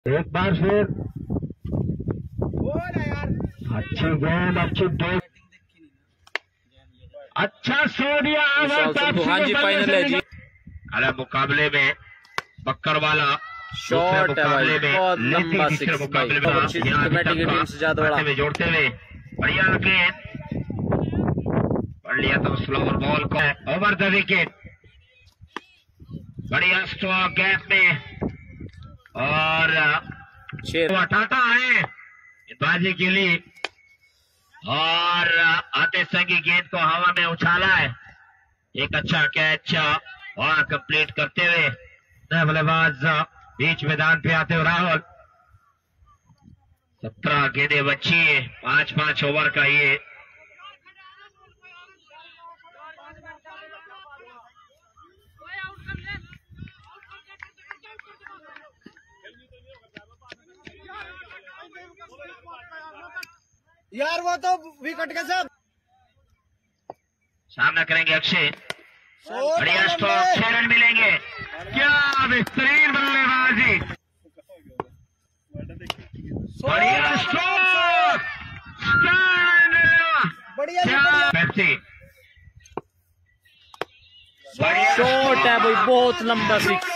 एक बार फिर अच्छी गेंद, अच्छी डेट, अच्छा सो दिया। हाँ जी, फाइनल है जी। अरे मुकाबले में बक्कर वाला शॉट है भाई, बहुत लंबा सिक्स मुकाबले भाई, कमेटी की टीम से ज्यादा बड़ा में जोड़ते हुए बढ़िया गेंद पढ़ लिया तो स्लोवर बॉल को ओवर द विकेट, बढ़िया स्ट्रोक गैप में और टाटा है बाजी के लिए और आते संगी गेंद को हवा में उछाला है। एक अच्छा कैच और कंप्लीट करते हुए बल्लेबाज बीच मैदान पे आते हुए राहुल। 17 गेंदें बची है, 5-5 ओवर का ये यार वो तो विकेट के साथ सामना करेंगे अक्षय। बढ़िया स्ट्रोक, 6 रन मिलेंगे। क्या बेहतरीन बल्लेबाजी, बढ़िया स्ट्रोक, बढ़िया शॉट है भाई, बहुत लंबा सिक्स,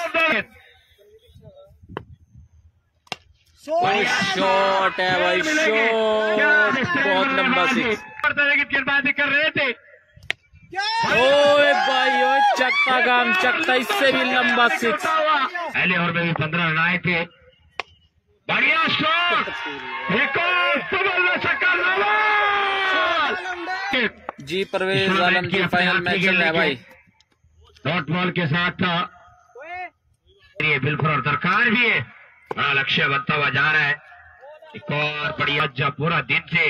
शॉट है भाई, शॉट बहुत लंबा सिक्स। गेंदबाजी कर रहे थे, ओए भाई ओ चक्का काम चक्का, इससे भी लंबा सिक्स। पहले ओवर में भी 15 रन आए थे। बढ़िया शॉट, एक और छक्का जी। परवेज आलम जी, फाइनल मैच चल रहा है भाई। डॉट बॉल के साथ ये बिल्कुल और दरकार भी है। बड़ा लक्ष्य बनता हुआ जा रहा है। एक और बढ़िया जब पूरा दिन से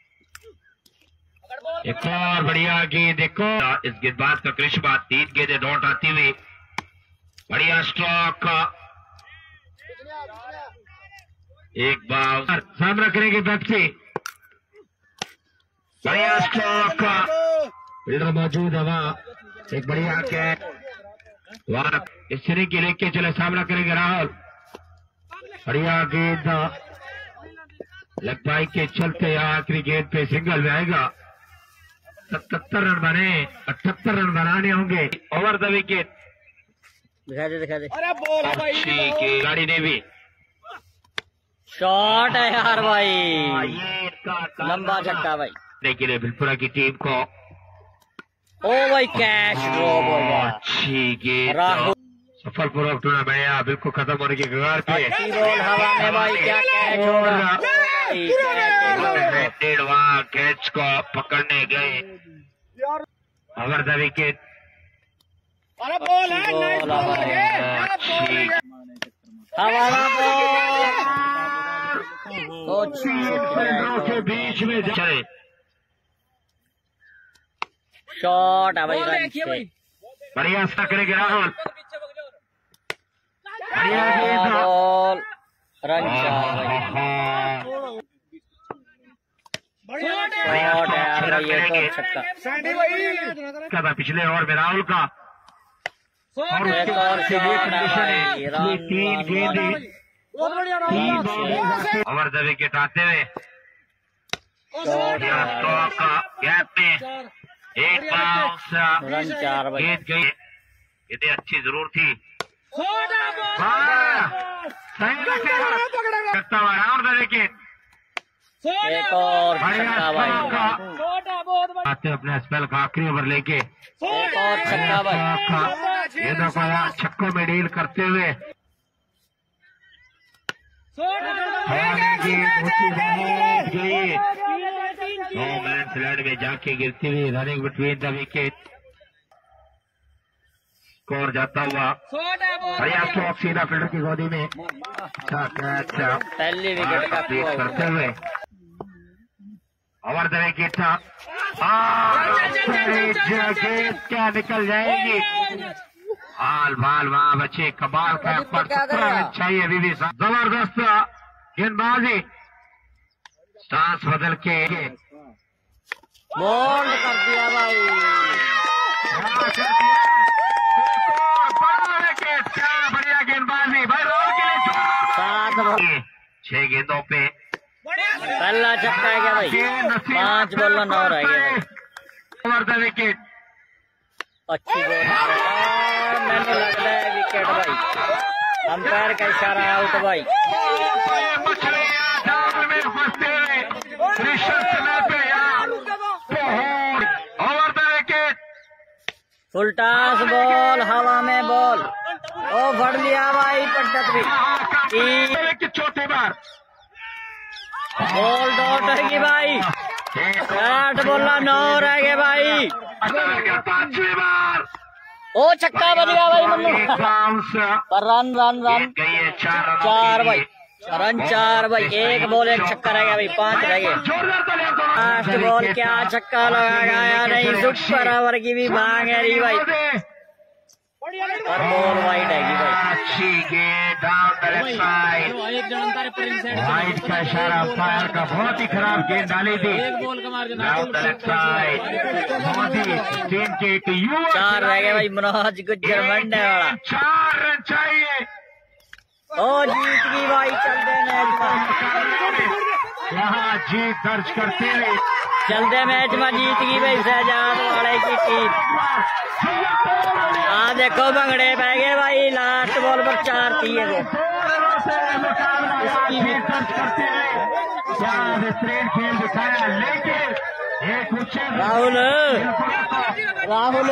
एक और बढ़िया गेंद देखो, इस गेंदबाज का करिश्मा, 3 गेंदें डॉट आती हुई, बढ़िया स्ट्रोक, एक बार सामना करेंगे पेप्सी, बढ़िया स्ट्रोक, फील्डर मौजूद है वहां, एक बढ़िया कैच वहां इस सीरीज के लेके चले, सामना करेंगे राहुल। बढ़िया गेंद लेग पाई के चलते आखिरी गेंद पे सिंगल में आएगा। 77 रन बने, 78 रन बनाने होंगे। ओवर द विकेट, दिखा दे। अरे बोल भाई, अच्छी की गाड़ी ने भी शॉट है यार भाई, ये लंबा छक्का भाई। के लिए बिलपुरा की टीम को ओ भाई कैच ड्रॉप हो गया। अच्छी गेंद, राहुल सफलपूर्वक टूर्नामेंट बिल्कुल खत्म होने के कगार पे। अच्छी बॉल हवा में भाई, क्या कैच होगा, वहां कैच को पकड़ने गए। ओवर द विकेट, अरे बॉल है, नाइस बॉल है, अच्छी हवा के बीच में चले, शॉट है भाई, रन से बढ़िया सा करेंगे राहुल। बढ़िया गेंद, बॉल रन 4 भाई, शॉट है यार भाई, ये तो छक्का। क्या था पिछले ओवर में राहुल का, और एक और शॉट है भाई, ये 3 गेंदें, 3 बॉल ओवर द विकेट आते हुए, स्ट्रोक गैप में एक बाउंस, रन 4 भाई। गेंद गई, गेंदें अच्छी जरूर थी। करता हुआ राउंड द विकेट, एक और छक्का भाई, आते अपने स्पेल का आखिरी ओवर लेके, एक और छक्का भाई। ये दफा छक्कों में डील करते हुए नो मैन लैंड में जाके गिरती हुई, running between the wicket, score जाता हुआ, बढ़िया स्ट्रोक सीधा फील्डर की गोदी में, अच्छा कैच पहली विकेट का करते हुए ओवर द विकेट था, क्या निकल जाएगी, हाल भाल वहां बचे, कमाल का चाहिए अभी भी, जबरदस्त गेंदबाजी, स्टांस बदल के बोल्ड कर दिया भाई, क्या बढ़िया गेंदबाजी भाई, राहुल के लिए चाहिए 6 गेंदों पे। पहला छक्का है क्या भाई? 5 बॉल 9 रह गए। Over the wicket. अच्छी बॉल, मैंने लगता है विकेट भाई। अंपायर का इशारा आउट भाई। मछलियां जाल में फंसते हुए समय पे over the wicket. Full toss ball, हवा में बॉल। ओ फड़ लिया भाई पट्टत भी। चौथी बार बॉल डॉट है भाई। 8 बॉल 9 रह गए भाई। 5वीं बार ओ छक्का बन गया भाई मन्नू। पर रन रन रन 4 भाई, रन 4 भाई। 1 बॉल 1 छक्का रह गया भाई, 5 रह गए। लास्ट बॉल क्या छक्का लगा गया नहीं, सुपर ओवर की भी मांग है रही भाई। और बॉल वाइड है भाई। अच्छी गेंद down the left side. Wide का इशारा अंपायर का। बहुत ही खराब गेंद डाली थी डाउन द लेफ्ट साइड। बहुत ही टीम के एक युवा 4 रह गए भाई। मनोज गुज्जर मंडे वाला 4 रन चाहिए। ओ जीत गई भाई। चलते मैच यहाँ जीत दर्ज करते हुए चलते मैच में जीत गई भाई शहजाद वाले की टीम। हाँ देखो भंगड़े पै गए भाई। लास्ट बॉल पर 4 थी वो। खेल दिखाया लेकिन राहुल राहुल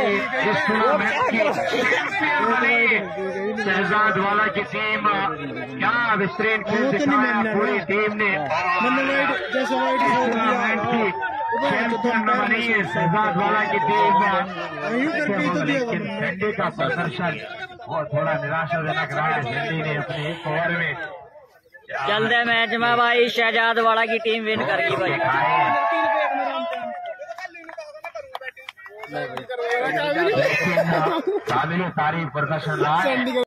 शहजाद वाला की टीम क्या बेहतरीन खेल दिखाया पूरी टीम ने। टूर्नामेंट की चैंपियन बनी है शहजाद वाला की टीम। लेकिन झंडी का प्रदर्शन और थोड़ा निराशाजनक रहा है। झंडी ने अपने 1 ओवर में चलते मैच में भाई शहजाद वाला की टीम विन कर गई भाई। काबिल तारीफ प्रदर्शन रहा है।